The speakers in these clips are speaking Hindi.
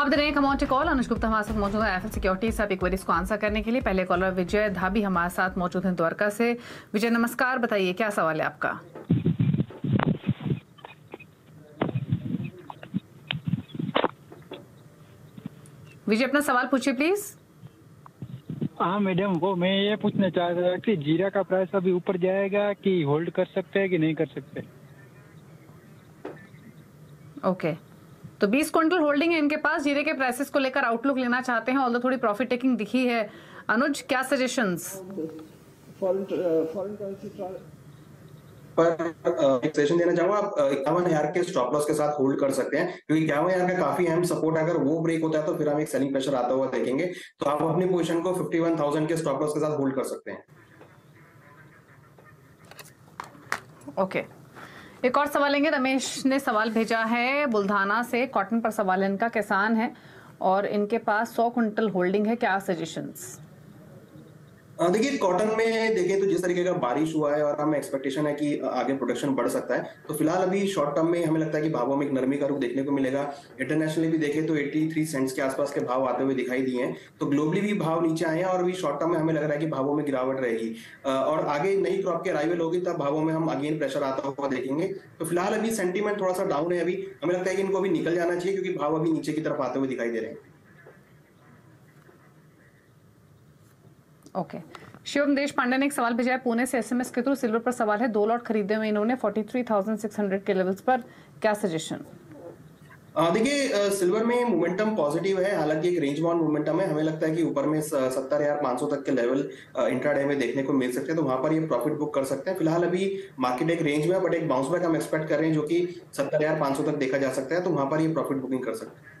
आप दे रहे हैं कमोडिटी कॉल। अनुज गुप्ता हमारे साथ मौजूद है एफएल सिक्योरिटीज आप क्वेरीज को आंसर करने के लिए। पहले कॉलर विजय धाबी हमारे साथ मौजूद हैं द्वारका से। विजय नमस्कार, बताइए क्या सवाल है आपका। विजय अपना सवाल पूछिए प्लीज। हाँ मैडम, वो मैं ये पूछना चाह रहा था कि जीरा का प्राइस अभी ऊपर जाएगा कि होल्ड कर सकते हैं कि नहीं कर सकते। ओके, तो 20 क्विंटल होल्डिंग है इनके पास। जीरे के प्राइसेस को लेकर आउटलुक लेना चाहते हैं, ऑल्दो थोड़ी प्रॉफिट टेकिंग दिखी है। अनुज क्या सजेशंस। पर एक सजेशन देना चाहूंगा, आप 51,000 के स्टॉप लॉस के साथ होल्ड कर सकते हैं, क्योंकि 51,000 का काफी अहम सपोर्ट है। अगर वो ब्रेक होता है तो फिर हम एक सेलिंग प्रेशर आता हुआ देखेंगे। तो आप अपनी पोजीशन को 51,000 के स्टॉप लॉस के साथ होल्ड कर सकते हैं। ओके, एक और सवाल लेंगे। रमेश ने सवाल भेजा है बुल्धाना से, कॉटन पर सवाल है इनका। किसान है और इनके पास 100 क्विंटल होल्डिंग है, क्या सजेशंस। देखिए, कॉटन में देखें तो जिस तरीके का बारिश हुआ है और हमें एक्सपेक्टेशन है कि आगे प्रोडक्शन बढ़ सकता है, तो फिलहाल अभी शॉर्ट टर्म में हमें लगता है कि भावों में एक नरमी का रुख देखने को मिलेगा। इंटरनेशनली भी देखें तो 83 सेंट्स के आसपास के भाव आते हुए दिखाई दिए हैं। तो ग्लोबली भी भाव नीचे आए हैं और अभी शॉर्ट टर्म में हमें लग रहा है कि भावों में गिरावट रहेगी और आगे नई क्रॉप की अराइवल होगी तब भावों में हम अगेन प्रेशर आता हुआ देखेंगे। तो फिलहाल अभी सेंटीमेंट थोड़ा सा डाउन है। अभी हमें लगता है कि इनको अभी निकल जाना चाहिए, क्योंकि भाव अभी नीचे की तरफ आते हुए दिखाई दे रहे हैं। ओके, शिवम देश पांडे ने एक सवाल भेजा है पुणे से एसएमएस के थ्रू। सिल्वर पर सवाल है, 2 लॉट खरीदे हुए इन्होंने 43,600 के लेवल्स पर, क्या सजेशन। देखिए, सिल्वर में मोमेंटम पॉजिटिव है, हालांकि एक रेंज बाउंड मोमेंटम है। हमें लगता है कि ऊपर में 70,500 तक के लेवल इंट्राडे में देखने को मिल सकते हैं, तो वहां पर ये प्रॉफिट बुक कर सकते हैं। फिलहाल अभी मार्केट एक रेंज में है, बट एक बाउंस बैक हम एक्सपेक्ट कर रहे हैं जो कि 70,500 तक देखा जा सकता है, तो वहां पर ये प्रॉफिट बुकिंग कर सकते हैं।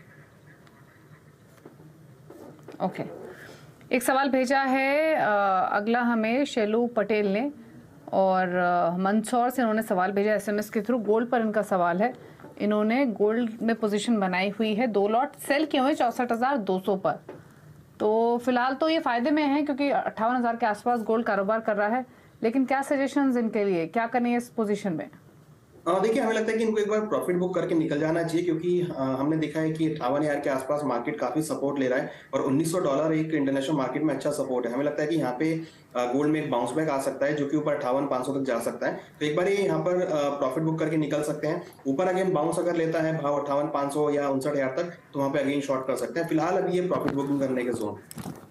ओके, एक सवाल भेजा है अगला हमें शेलू पटेल ने, और मंदसौर से इन्होंने सवाल भेजा एसएमएस के थ्रू। गोल्ड पर इनका सवाल है, इन्होंने गोल्ड में पोजीशन बनाई हुई है, 2 लॉट सेल किए हुए 64,200 पर। तो फिलहाल तो ये फायदे में है क्योंकि 58,000 के आसपास गोल्ड कारोबार कर रहा है, लेकिन क्या सजेशंस इनके लिए, क्या करनी है इस पोजीशन में। देखिए, हमें लगता है कि इनको एक बार प्रॉफिट बुक करके निकल जाना चाहिए, क्योंकि हमने देखा है कि 58,000 के आसपास मार्केट काफी सपोर्ट ले रहा है और $1,900 एक इंटरनेशनल मार्केट में अच्छा सपोर्ट है। हमें लगता है कि यहाँ पे गोल्ड में एक बाउंस बैक आ सकता है जो कि ऊपर 58,500 तक जा सकता है। तो एक बार ये यहाँ पर प्रॉफिट बुक करके निकल सकते हैं। ऊपर अगेन बाउंस अगर लेता है भाव 58,500 या 59,000 तक, तो वहां पे अगेन शॉर्ट कर सकते हैं। फिलहाल अभी ये प्रॉफिट बुकिंग करने के जोन।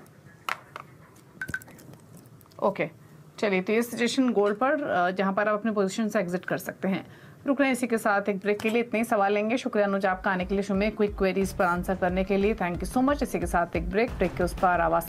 ओके, चलिए, तो ये सजेशन गोल्ड पर जहां पर आप अपने पोजीशन से एग्जिट कर सकते हैं। रुक रहे हैं इसी के साथ एक ब्रेक के लिए, इतने ही सवाल लेंगे। शुक्रिया अनुज आपका आने के लिए शो में क्विक क्वेरीज पर आंसर करने के लिए, थैंक यू सो मच। इसी के साथ एक ब्रेक के उस पर आवाज